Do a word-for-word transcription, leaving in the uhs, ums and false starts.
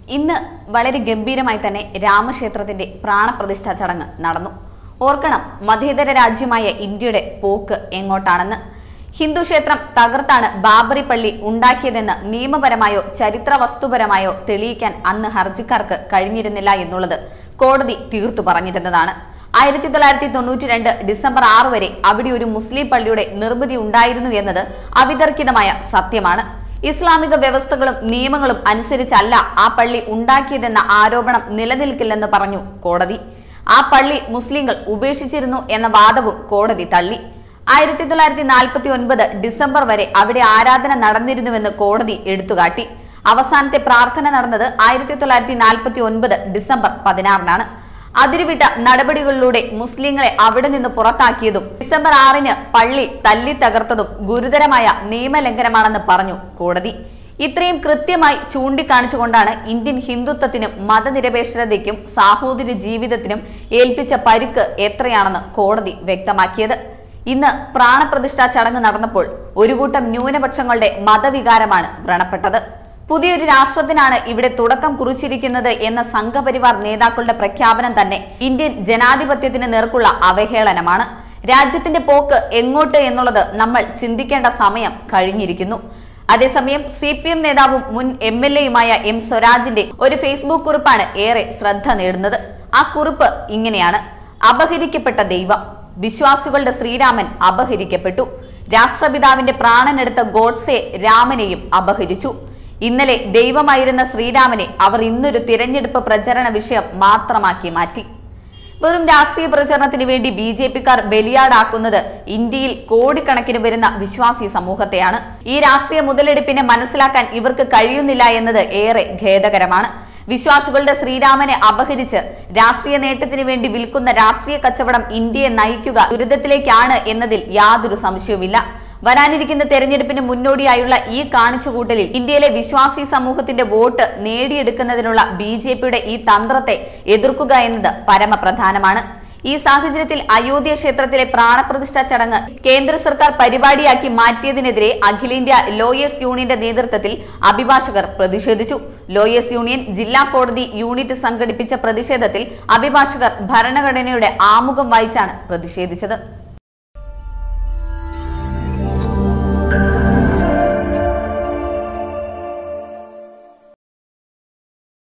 ഇന്ന് വളരെ ഗംഭീരമായി തന്നെ രാമക്ഷേത്രത്തിന്റെ പ്രാണപ്രതിഷ്ഠാ ചടങ്ങ് നടന്നു. ഓർക്കണം, മതേതര രാജ്യമായ ഇന്ത്യയുടെ പോക്ക് എങ്ങോട്ടാണെന്ന്. ഹിന്ദു ക്ഷേത്രം തകർത്താണ് ബാബറി പള്ളി ഉണ്ടാക്കിയതെന്ന് നിയമപരമായോ ചരിത്ര വസ്തുപരമായോ തെളിയിക്കാൻ അന്ന് ഹർജിക്കാർക്ക് കഴിഞ്ഞിരുന്നില്ല എന്നുള്ളത് കോടതി തീർത്തു പറഞ്ഞിരുന്നതാണ്. ആയിരത്തി തൊള്ളായിരത്തി തൊണ്ണൂറ്റി രണ്ട് ഡിസംബർ ആറ് വരെ അവിടെ ഒരു മുസ്ലിം പള്ളിയുടെ നിർമ്മിതി ഉണ്ടായിരുന്നു എന്നത് അവിതർക്കിതമായ സത്യമാണ്. ഇസ്ലാമിക വ്യവസ്ഥകളും നിയമങ്ങളും അനുസരിച്ചല്ല ആ പള്ളി ഉണ്ടാക്കിയതെന്ന ആരോപണം നിലനിൽക്കില്ലെന്ന് പറഞ്ഞു കോടതി. ആ പള്ളി മുസ്ലിങ്ങൾ ഉപേക്ഷിച്ചിരുന്നു എന്ന വാദവും കോടതി തള്ളി. ആയിരത്തി തൊള്ളായിരത്തി നാൽപ്പത്തി ഒൻപത് ഡിസംബർ വരെ അവിടെ ആരാധന നടന്നിരുന്നുവെന്ന് കോടതി എടുത്തുകാട്ടി. അവസാനത്തെ പ്രാർത്ഥന നടന്നത് ആയിരത്തി തൊള്ളായിരത്തി നാൽപ്പത്തി ഒൻപത് ഡിസംബർ പതിനാറിനാണ്. അതിരുവിട്ട നടപടികളിലൂടെ മുസ്ലിങ്ങളെ അവിടെ നിന്ന് പുറത്താക്കിയതും ഡിസംബർ ആറിന് പള്ളി തല്ലി തകർത്തതും ഗുരുതരമായ നിയമലംഘനമാണെന്ന് പറഞ്ഞു കോടതി. ഇത്രയും കൃത്യമായി ചൂണ്ടിക്കാണിച്ചുകൊണ്ടാണ് ഇന്ത്യൻ ഹിന്ദുത്വത്തിനും മതനിരപേക്ഷതയ്ക്കും സാഹോദര്യ ജീവിതത്തിനും ഏൽപ്പിച്ച പരുക്ക് എത്രയാണെന്ന് കോടതി വ്യക്തമാക്കിയത്. ഇന്ന് പ്രാണപ്രതിഷ്ഠാ ചടങ്ങ് നടന്നപ്പോൾ ഒരു കൂട്ടം ന്യൂനപക്ഷങ്ങളുടെ മതവികാരമാണ് വ്രണപ്പെട്ടത്. പുതിയൊരു രാഷ്ട്രത്തിനാണ് ഇവിടെ തുടക്കം കുറിച്ചിരിക്കുന്നത് എന്ന സംഘപരിവാർ നേതാക്കളുടെ പ്രഖ്യാപനം തന്നെ ഇന്ത്യൻ ജനാധിപത്യത്തിന് നേർക്കുള്ള അവഹേളനമാണ്. രാജ്യത്തിന്റെ പോക്ക് എങ്ങോട്ട് എന്നുള്ളത് നമ്മൾ ചിന്തിക്കേണ്ട സമയം കഴിഞ്ഞിരിക്കുന്നു. അതേസമയം സി പി എം നേതാവും മുൻ എം എൽ എയുമായ എം സ്വരാജിന്റെ ഒരു ഫേസ്ബുക്ക് കുറിപ്പാണ് ഏറെ ശ്രദ്ധ നേടുന്നത്. ആ കുറിപ്പ് ഇങ്ങനെയാണ്: അപഹരിക്കപ്പെട്ട ദൈവം, വിശ്വാസികളുടെ ശ്രീരാമൻ അപഹരിക്കപ്പെട്ടു. രാഷ്ട്രപിതാവിന്റെ പ്രാണനെടുത്ത ഗോഡ്സെ രാമനെയും അപഹരിച്ചു. ഇന്നലെ ദൈവമായിരുന്ന ശ്രീരാമനെ അവർ ഇന്നൊരു തിരഞ്ഞെടുപ്പ് പ്രചരണ വിഷയം മാത്രമാക്കി മാറ്റി. വെറും രാഷ്ട്രീയ പ്രചരണത്തിന് വേണ്ടി ബി ജെ പിക്കാർ ബലിയാടാക്കുന്നത് ഇന്ത്യയിൽ കോടിക്കണക്കിന് വരുന്ന വിശ്വാസി സമൂഹത്തെയാണ്. ഈ രാഷ്ട്രീയ മുതലെടുപ്പിനെ മനസ്സിലാക്കാൻ ഇവർക്ക് കഴിയുന്നില്ല എന്നത് ഏറെ ഖേദകരമാണ്. വിശ്വാസികളുടെ ശ്രീരാമനെ അപഹരിച്ച് രാഷ്ട്രീയ നേട്ടത്തിന് വേണ്ടി വിൽക്കുന്ന രാഷ്ട്രീയ കച്ചവടം ഇന്ത്യയെ നയിക്കുക ദുരിതത്തിലേക്കാണ് എന്നതിൽ യാതൊരു സംശയവുമില്ല. വരാനിരിക്കുന്ന തെരഞ്ഞെടുപ്പിന് മുന്നോടിയായുള്ള ഈ കാണിച്ചുകൂട്ടലിൽ ഇന്ത്യയിലെ വിശ്വാസി സമൂഹത്തിന്റെ വോട്ട് നേടിയെടുക്കുന്നതിനുള്ള ബി ജെ പിയുടെ ഈ തന്ത്രത്തെ എതിർക്കുക എന്നത് പരമപ്രധാനമാണ്. ഈ സാഹചര്യത്തിൽ അയോധ്യ ക്ഷേത്രത്തിലെ പ്രാണപ്രതിഷ്ഠാ ചടങ്ങ് കേന്ദ്ര സർക്കാർ പരിപാടിയാക്കി മാറ്റിയതിനെതിരെ അഖിലേന്ത്യാ ലോയേഴ്സ് യൂണിയന്റെ നേതൃത്വത്തിൽ അഭിഭാഷകർ പ്രതിഷേധിച്ചു. ലോയേഴ്സ് യൂണിയൻ ജില്ലാ കോടതി യൂണിറ്റ് സംഘടിപ്പിച്ച പ്രതിഷേധത്തിൽ അഭിഭാഷകർ ഭരണഘടനയുടെ ആമുഖം വായിച്ചാണ് പ്രതിഷേധിച്ചത്.